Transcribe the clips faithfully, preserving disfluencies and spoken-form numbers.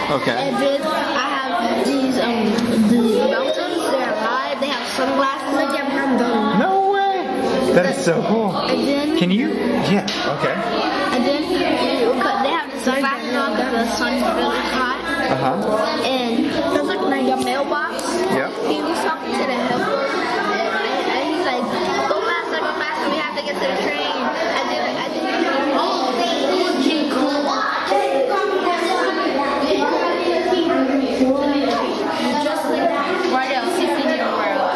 Okay. And then I have these um these mountains. They're alive. They have sunglasses like them. I'm done. No way. That is so cool. And then can you? Yeah. Okay. And then you cut. They have the sunglasses on because the sun's really hot. Uh huh. And there's like a mailbox. Yep. He was talking to the helper, and, and he's like, "Go faster, go faster. We have to get to the train." And then I didn't. Oh, just like right now, sixteen year old world.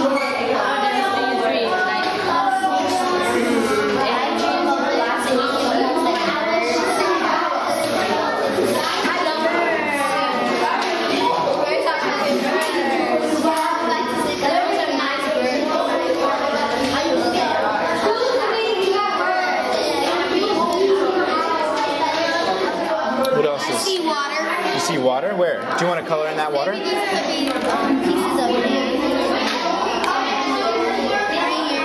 What else is? I see water. You see water? Where? Do you want to color in that water? Maybe these could be um, pieces of land. Right here.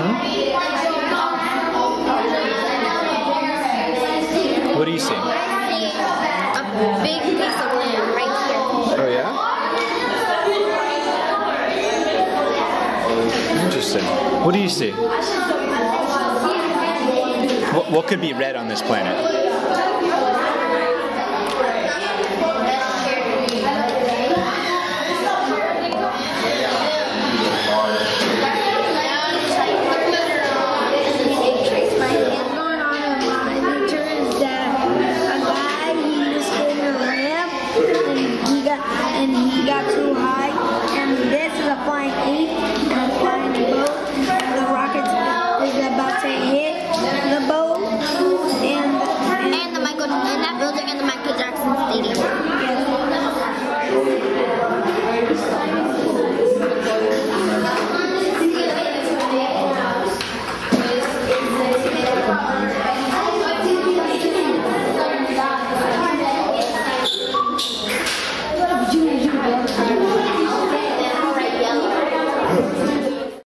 Mm-hmm. What do you see? I see a big piece of land right here. Oh yeah? Interesting. What do you see? What, what could be red on this planet?